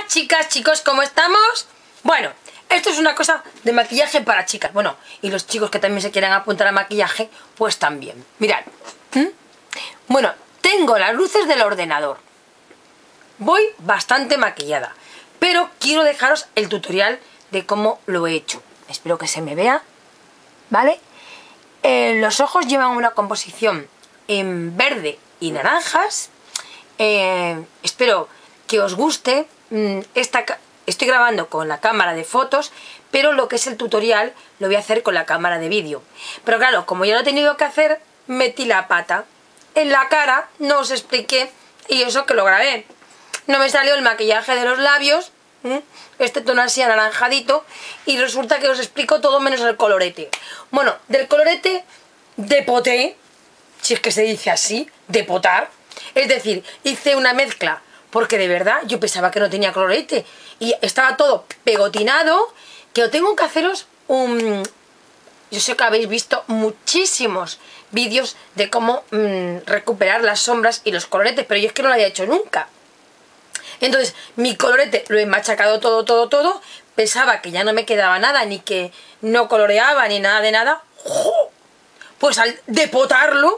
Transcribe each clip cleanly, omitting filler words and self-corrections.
Chicas, chicos, ¿cómo estamos? Bueno, esto es una cosa de maquillaje para chicas. Bueno, y los chicos que también se quieran apuntar a maquillaje, pues también. Mirad. Bueno, tengo las luces del ordenador. Voy bastante maquillada, pero quiero dejaros el tutorial de cómo lo he hecho. Espero que se me vea, ¿vale? Los ojos llevan una composición en verde y naranjas. Espero que os guste. Estoy grabando con la cámara de fotos, pero lo que es el tutorial lo voy a hacer con la cámara de vídeo. Pero claro, como ya lo he tenido que hacer, metí la pata. En la cara no os expliqué, y eso que lo grabé. No me salió el maquillaje de los labios, este tono así anaranjadito, y resulta que os explico todo menos el colorete. Bueno, del colorete depoté, si es que se dice así, depotar. Es decir, hice una mezcla, porque de verdad yo pensaba que no tenía colorete, y estaba todo pegotinado, que lo tengo que haceros un... Yo sé que habéis visto muchísimos vídeos de cómo recuperar las sombras y los coloretes, pero yo es que no lo había hecho nunca. Entonces, mi colorete lo he machacado todo. Pensaba que ya no me quedaba nada, ni que no coloreaba, ni nada de nada. ¡Jo! Pues al depotarlo,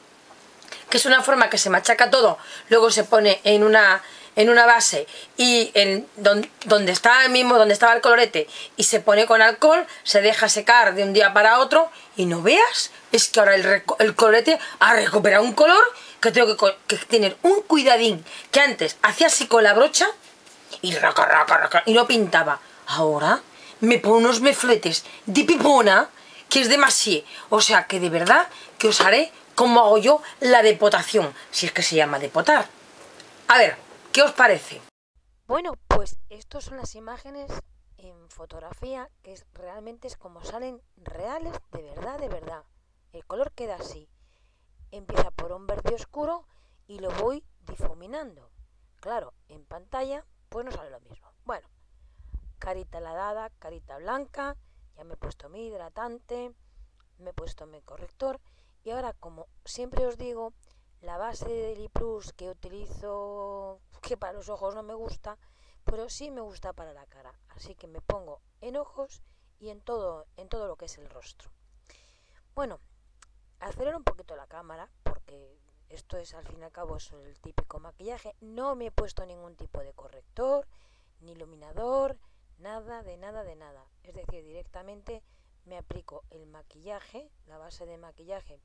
que es una forma que se machaca todo, luego se pone en una base y donde estaba el colorete, y se pone con alcohol, se deja secar de un día para otro, y no veas, es que ahora el colorete ha recuperado un color que tengo que tener un cuidadín, que antes hacía así con la brocha y raca, y no pintaba. Ahora me pone unos mefletes de pipona que es demasiado. O sea que de verdad que os haré cómo hago yo la depotación, si es que se llama depotar. A ver, ¿qué os parece? Bueno, pues estas son las imágenes en fotografía, que realmente es como salen reales, de verdad. El color queda así. Empieza por un verde oscuro y lo voy difuminando. Claro, en pantalla pues no sale lo mismo. Bueno, carita lavada, carita blanca, ya me he puesto mi hidratante, me he puesto mi corrector, y ahora, como siempre os digo, la base de Daily Plus que utilizo, que para los ojos no me gusta, pero sí me gusta para la cara. Así que me pongo en ojos y en todo lo que es el rostro. Bueno, acelero un poquito la cámara, porque esto es, al fin y al cabo, es el típico maquillaje. No me he puesto ningún tipo de corrector, ni iluminador, nada. Es decir, directamente me aplico el maquillaje, la base de maquillaje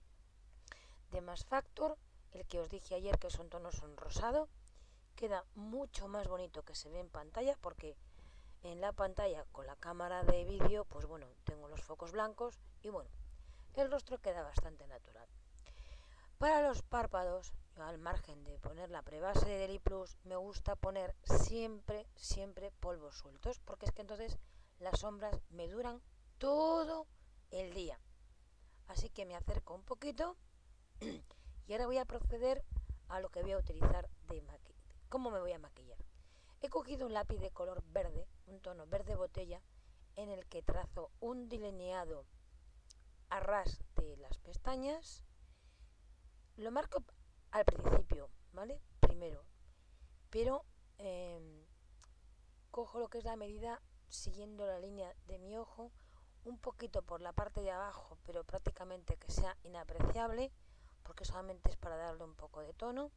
de Max Factor, el que os dije ayer que son tonos en rosado. Queda mucho más bonito que se ve en pantalla, porque en la pantalla con la cámara de vídeo, pues bueno, tengo los focos blancos y bueno, el rostro queda bastante natural. Para los párpados, yo, al margen de poner la prebase de Daily Plus, me gusta poner siempre polvos sueltos, porque es que entonces las sombras me duran todo el día. Así que me acerco un poquito y ahora voy a proceder a lo que voy a utilizar de maquillaje. ¿Cómo me voy a maquillar? He cogido un lápiz de color verde, un tono verde botella, en el que trazo un delineado a ras de las pestañas. Lo marco al principio, ¿vale? Primero, pero cojo lo que es la medida siguiendo la línea de mi ojo, un poquito por la parte de abajo, pero prácticamente que sea inapreciable, porque solamente es para darle un poco de tono,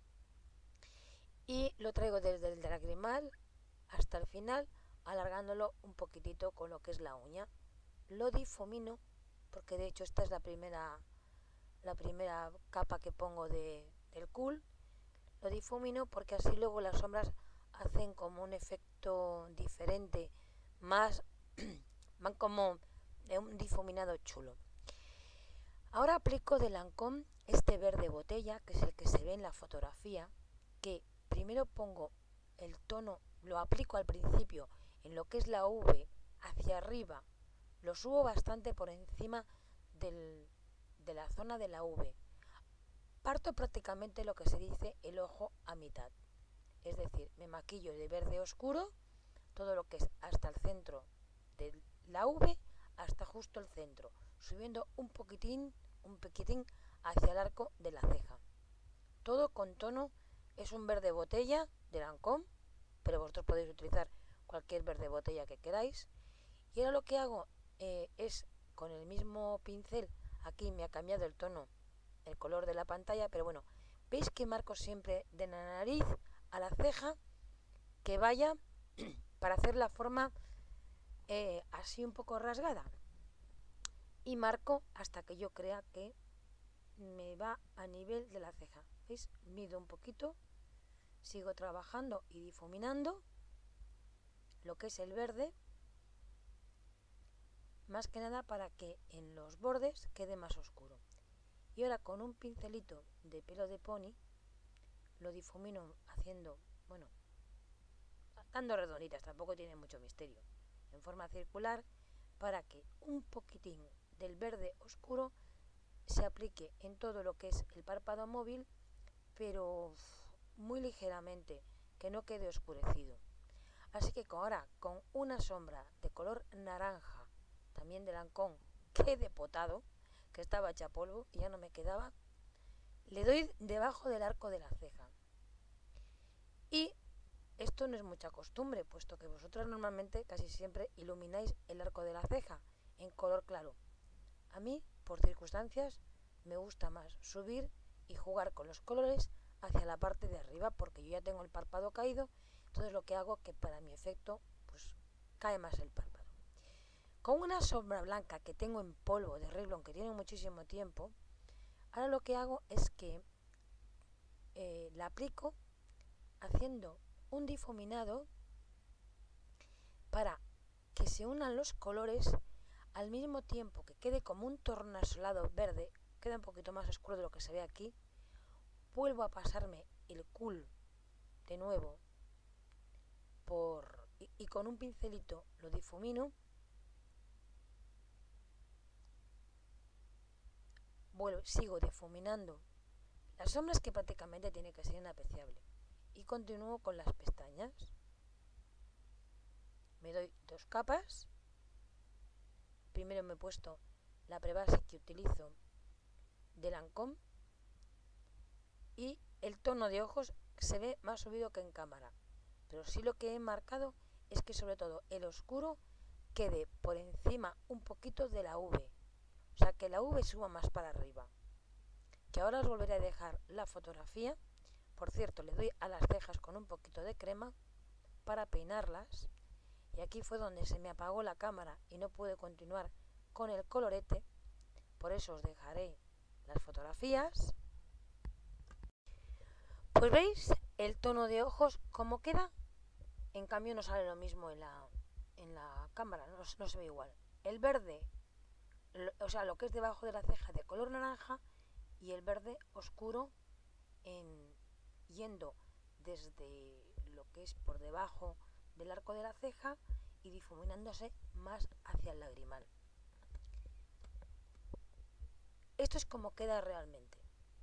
y lo traigo desde el lagrimal hasta el final, alargándolo un poquitito con lo que es la uña. Lo difumino, porque de hecho esta es la primera capa que pongo del cool. Lo difumino porque así luego las sombras hacen como un efecto diferente, más van como de un difuminado chulo. Ahora aplico de Lancôme este verde botella, que es el que se ve en la fotografía, que primero pongo el tono, lo aplico al principio en lo que es la V hacia arriba, lo subo bastante por encima de la zona de la V. Parto prácticamente lo que se dice el ojo a mitad, es decir, me maquillo de verde oscuro todo lo que es hasta el centro de la V, hasta justo el centro, subiendo un poquitín hacia el arco de la ceja. Todo con tono, es un verde botella de Lancôme, pero vosotros podéis utilizar cualquier verde botella que queráis. Y ahora lo que hago es con el mismo pincel, aquí me ha cambiado el tono, el color de la pantalla, pero bueno, veis que marco siempre de la nariz a la ceja que vaya para hacer la forma así un poco rasgada, y marco hasta que yo crea que me va a nivel de la ceja. ¿Veis? Mido un poquito, sigo trabajando y difuminando lo que es el verde, más que nada para que en los bordes quede más oscuro. Y ahora con un pincelito de pelo de pony lo difumino haciendo, bueno, dando redonditas, tampoco tiene mucho misterio, en forma circular, para que un poquitín del verde oscuro se aplique en todo lo que es el párpado móvil, pero muy ligeramente, que no quede oscurecido. Así que ahora con una sombra de color naranja, también de Lancôme, que de potado, que estaba hecha polvo y ya no me quedaba, le doy debajo del arco de la ceja. Y esto no es mucha costumbre, puesto que vosotros normalmente casi siempre ilumináis el arco de la ceja en color claro. A mí, por circunstancias, me gusta más subir y jugar con los colores hacia la parte de arriba, porque yo ya tengo el párpado caído, entonces lo que hago es que para mi efecto, pues cae más el párpado. Con una sombra blanca que tengo en polvo de Revlon, que tiene muchísimo tiempo, ahora lo que hago es que la aplico haciendo un difuminado para que se unan los colores al mismo tiempo que quede como un tornasolado verde, queda un poquito más oscuro de lo que se ve aquí. Vuelvo a pasarme el cool de nuevo y con un pincelito lo difumino. Sigo difuminando las sombras, que prácticamente tiene que ser inapreciable, y continúo con las pestañas. Me doy 2 capas. Primero me he puesto la prebase que utilizo de Lancôme, y el tono de ojos se ve más subido que en cámara, pero sí lo que he marcado es que sobre todo el oscuro quede por encima un poquito de la V, o sea que la V suba más para arriba. Que ahora os volveré a dejar la fotografía. Por cierto, le doy a las cejas con un poquito de crema para peinarlas, y aquí fue donde se me apagó la cámara y no pude continuar con el colorete, por eso os dejaré las fotografías. Pues veis el tono de ojos cómo queda, en cambio no sale lo mismo en la cámara, no se ve igual. El verde, o sea, lo que es debajo de la ceja de color naranja, y el verde oscuro yendo desde lo que es por debajo del arco de la ceja y difuminándose más hacia el lagrimal. Esto es como queda realmente.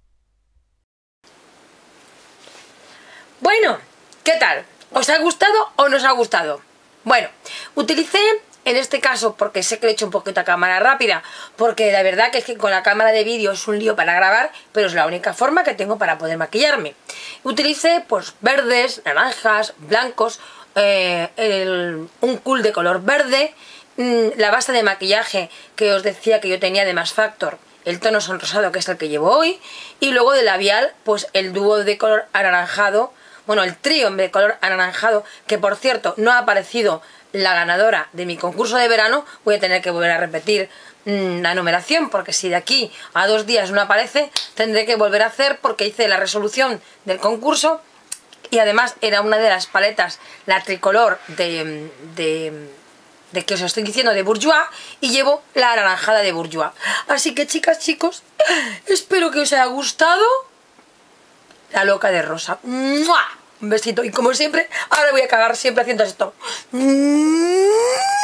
Bueno, ¿qué tal? ¿Os ha gustado o no os ha gustado? Bueno, utilicé en este caso, porque sé que lo he hecho un poquito a cámara rápida, porque la verdad que es que con la cámara de vídeo es un lío para grabar, pero es la única forma que tengo para poder maquillarme. Utilicé pues verdes, naranjas, blancos, un cool de color verde, la base de maquillaje que os decía que yo tenía de Max Factor, el tono sonrosado, que es el que llevo hoy, y luego de labial pues el dúo de color anaranjado, bueno, el trío de color anaranjado, que por cierto no ha aparecido la ganadora de mi concurso de verano. Voy a tener que volver a repetir la numeración, porque si de aquí a 2 días no aparece, tendré que volver a hacer, porque hice la resolución del concurso y además era una de las paletas, la tricolor de que os estoy diciendo, de Bourjois, y llevo la anaranjada de Bourjois. Así que chicas, chicos, espero que os haya gustado la loca de rosa. ¡Mua! Un besito, y como siempre, ahora voy a cagar siempre haciendo esto.